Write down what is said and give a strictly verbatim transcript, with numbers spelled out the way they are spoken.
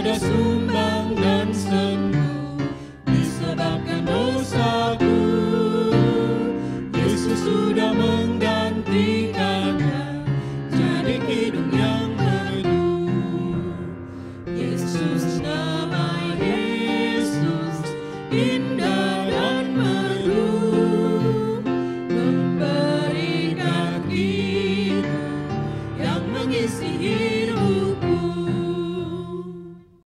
sudah sumbang dan sembuh disebabkan dosaku. Yesus sudah menggantikannya jadi hidung yang teduh. Yesus, nama Yesus indah dan merdu, memberikan hidup yang mengisi hidup.